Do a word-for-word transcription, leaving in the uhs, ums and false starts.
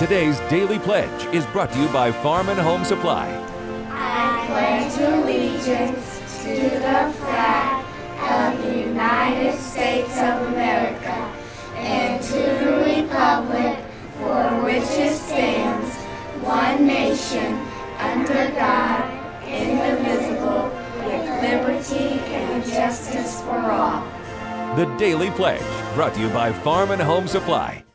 Today's Daily Pledge is brought to you by Farm and Home Supply. I pledge allegiance to the flag of the United States of America and to the republic for which it stands, one nation, under God, indivisible, with liberty and justice for all. The Daily Pledge, brought to you by Farm and Home Supply.